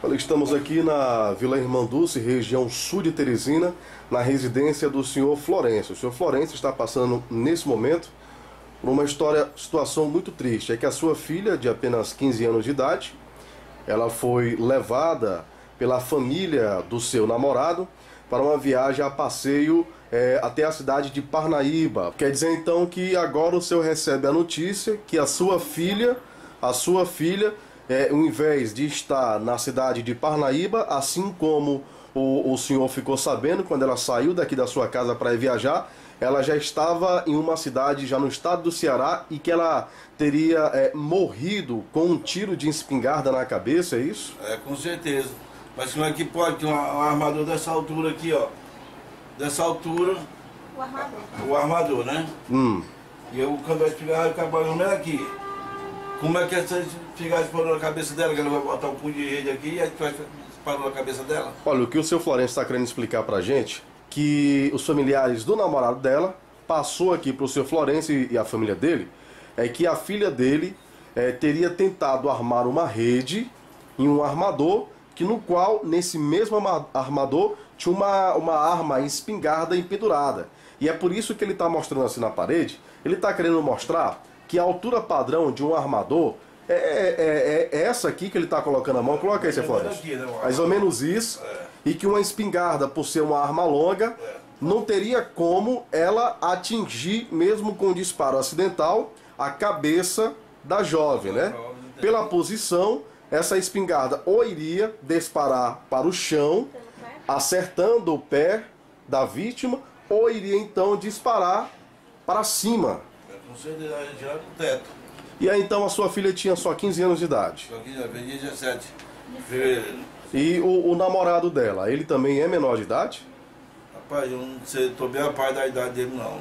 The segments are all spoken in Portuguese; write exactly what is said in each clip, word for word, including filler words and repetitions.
Olha, estamos aqui na Vila Irmanduce, região sul de Teresina, na residência do senhor Florencio. O senhor Florencio está passando, nesse momento, por uma história, situação muito triste. É que a sua filha, de apenas quinze anos de idade, ela foi levada pela família do seu namorado para uma viagem a passeio é, até a cidade de Parnaíba. Quer dizer, então, que agora o senhor recebe a notícia que a sua filha, a sua filha... É, ao invés de estar na cidade de Parnaíba, assim como o, o senhor ficou sabendo quando ela saiu daqui da sua casa para ir viajar, ela já estava em uma cidade já no estado do Ceará e que ela teria é, morrido com um tiro de espingarda na cabeça, é isso? É, com certeza. Mas como é que pode ter um armador dessa altura aqui, ó? Dessa altura... O armador. O armador, né? Hum. E eu, quando vai espingarda, eu acabo não é aqui. Como é que essa espingarda disparou na cabeça dela, que ela vai botar um punho de rede aqui e a gente vai disparou na cabeça dela? Olha, o que o seu Florencio está querendo explicar pra gente, que os familiares do namorado dela passou aqui pro seu Florencio e a família dele, é que a filha dele é, teria tentado armar uma rede em um armador, que no qual, nesse mesmo armador, tinha uma, uma arma espingarda empendurada. E é por isso que ele está mostrando assim na parede, ele está querendo mostrar que a altura padrão de um armador é, é, é, é essa aqui que ele está colocando a mão. Coloca aí, seu Florencio. Mais ou menos isso. É. E que uma espingarda, por ser uma arma longa, é. não teria como ela atingir, mesmo com um disparo acidental, a cabeça da jovem, né? Pela posição, essa espingarda ou iria disparar para o chão, acertando o pé da vítima, ou iria então disparar para cima. Com certeza, já no teto. E aí então a sua filha tinha só quinze anos de idade? Só quinze anos, dia dezessete de fevereiro. E o, o namorado dela, ele também é menor de idade? Rapaz, eu não sei, tô bem a par da idade dele não.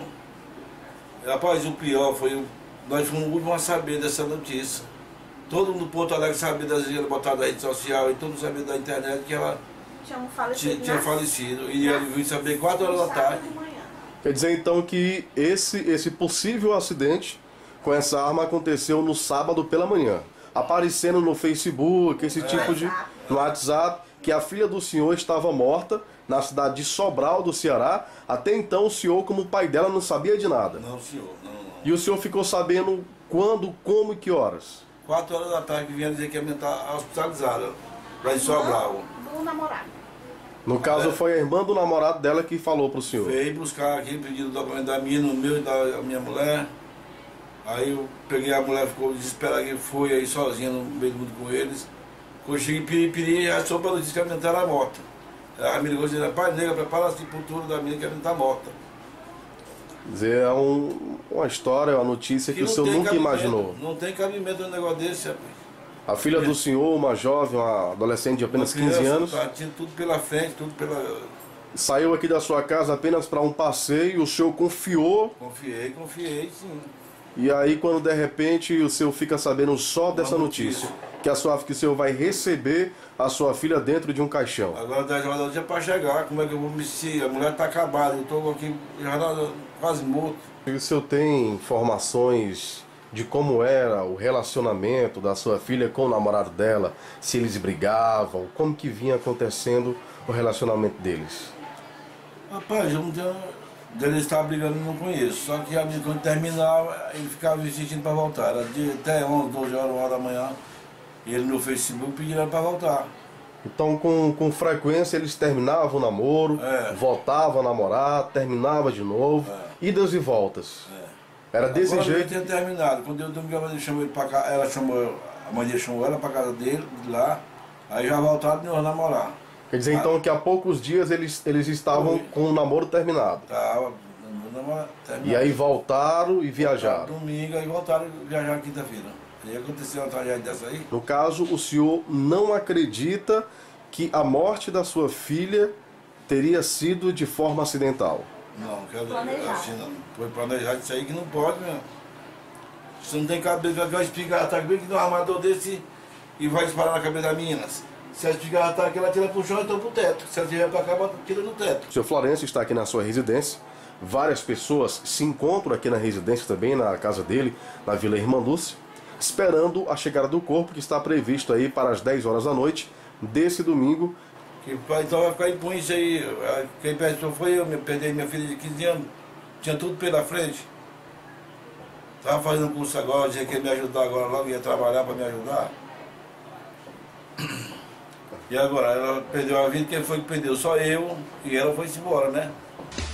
Rapaz, o pior foi, nós fomos o último a saber dessa notícia. Todo mundo do Porto Alegre sabia das vezes botadas na rede social e todo mundo sabia da internet que ela tinha falecido. Tinha, tinha falecido. E ele veio saber quatro horas da tarde. Quer dizer então que esse, esse possível acidente com essa arma aconteceu no sábado pela manhã, aparecendo no Facebook, esse é. tipo de... no WhatsApp, que a filha do senhor estava morta na cidade de Sobral, do Ceará. Até então o senhor, como pai dela, não sabia de nada. Não, senhor, não, não. E o senhor ficou sabendo quando, como e que horas? Quatro horas da tarde que vinha dizer que ia estar hospitalizada, lá em Sobral. Do namorado. No caso, é. foi a irmã do namorado dela que falou pro senhor. Veio buscar aqui, pedindo o documento da minha, no meu e da minha mulher. Aí eu peguei a mulher, ficou desesperada, que foi aí sozinha no meio do mundo com eles. Quando eu cheguei em Piripiri, a sopa ela disse que a menina estava morta. Ela me ligou dizendo, pai, nega, prepara a sepultura da menina que a menina está morta. Quer dizer, é um, uma história, uma notícia que, que o senhor nunca imaginou. Não tem cabimento um negócio desse, rapaz. A filha do senhor, uma jovem, uma adolescente de apenas criança, quinze anos. Tá, tinha tudo pela frente, tudo pela... Saiu aqui da sua casa apenas para um passeio, o senhor confiou. Confiei, confiei, sim. E aí quando de repente o senhor fica sabendo só dessa notícia, notícia, que, a sua, que o senhor vai receber a sua filha dentro de um caixão. Agora dez horas da noite é para chegar, como é que eu vou me vestir? A mulher está acabada, eu estou aqui já quase morto. E o senhor tem informações de como era o relacionamento da sua filha com o namorado dela, se eles brigavam, como que vinha acontecendo o relacionamento deles? Rapaz, eu não tenho... Dele estar brigando, eu não conheço. Só que a minha, quando terminava, ele ficava insistindo para voltar. Era de, até onze, doze horas, uma hora da manhã, ele no Facebook pedindo para voltar. Então, com, com frequência, eles terminavam o namoro, é. voltavam a namorar, terminava de novo, é. idas e voltas. É. Era desse Agora, jeito. Ele tinha terminado. Quando eu domingo, chamou ele para cá, ela chamou, a mãe dele chamou ela para casa dele, de lá, aí já voltaram de novo a namorar. Quer dizer, ah, então, que há poucos dias eles, eles estavam foi. com o namoro terminado. Estava, namoro terminado. E aí voltaram e viajaram. Voltaram domingo, aí voltaram e viajaram quinta-feira. Aí aconteceu uma tragédia dessa aí. No caso, o senhor não acredita que a morte da sua filha teria sido de forma acidental? Não, quero assim não. Foi planejado isso aí que não pode, meu. Você não tem cabeça, vai explicar, tá bem que no armador desse e vai disparar na cabeça da menina. Se ela estiver ataque, ela tira pro chão, então pro teto. Se ela estiver pra cá, tira no teto. O senhor Florencio está aqui na sua residência. Várias pessoas se encontram aqui na residência também, na casa dele, na Vila Irmanduce, esperando a chegada do corpo, que está previsto aí para as dez horas da noite, desse domingo. Que, então vai ficar impune isso aí. Quem pensou foi eu, perdi minha filha de quinze anos. Tinha tudo pela frente. Estava fazendo curso agora, dizia que ia me ajudar agora logo, ia trabalhar para me ajudar. E agora, ela perdeu a vida, quem foi que perdeu? Só eu, e ela foi-se embora, né?